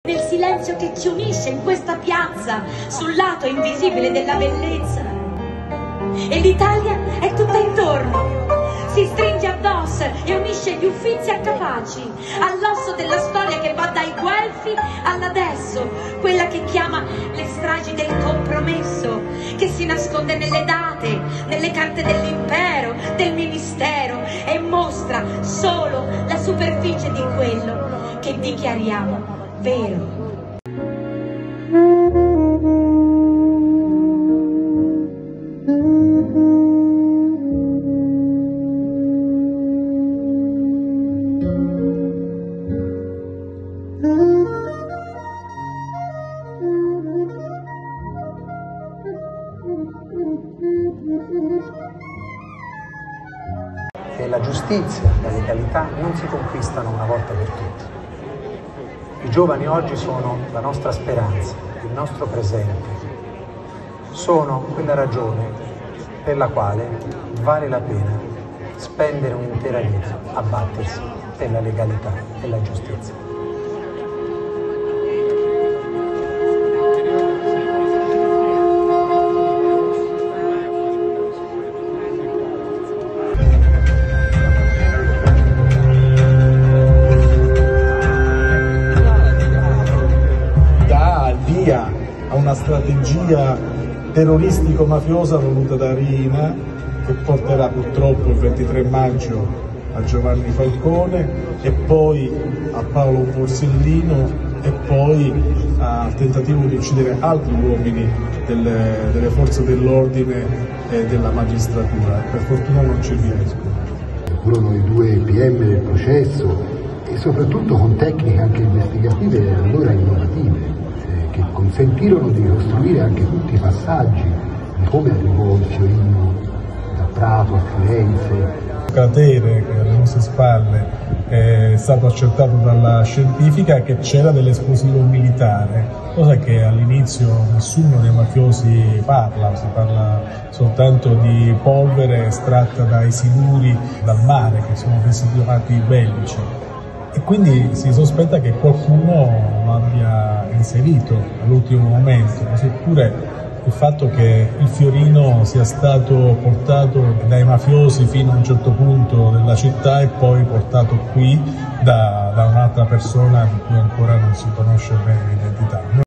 del silenzio che ci unisce in questa piazza, sul lato invisibile della bellezza. E l'Italia è tutta intorno, si stringe addosso e unisce gli Uffizi a Capaci, all'osso della storia che va dai Guelfi all'adesso, quella che chiama le stragi del compromesso, che si nasconde nelle date, nelle carte dell'impero, del ministero, e mostra solo la superficie di quello che dichiariamo vero. E la giustizia, la legalità non si conquistano una volta per tutte. I giovani oggi sono la nostra speranza, il nostro presente. Sono quella ragione per la quale vale la pena spendere un'intera vita a battersi per la legalità e la giustizia. A una strategia terroristico-mafiosa voluta da Riina, che porterà purtroppo il 23 maggio a Giovanni Falcone e poi a Paolo Borsellino e poi al tentativo di uccidere altri uomini delle forze dell'ordine e della magistratura. Per fortuna non ci riescono. Furono i 2 PM del processo e soprattutto con tecniche anche investigative allora innovative, che consentirono di ricostruire anche tutti i passaggi di come arrivò il Fiorino da Prato a Firenze. Il cratere che alle nostre spalle è stato accertato dalla scientifica che c'era dell'esplosivo militare, cosa che all'inizio nessuno dei mafiosi parla, si parla soltanto di polvere estratta dai siluri dal mare, che sono residuati bellici. E quindi si sospetta che qualcuno lo abbia inserito all'ultimo momento, seppure il fatto che il Fiorino sia stato portato dai mafiosi fino a un certo punto della città e poi portato qui da un'altra persona di cui ancora non si conosce bene l'identità.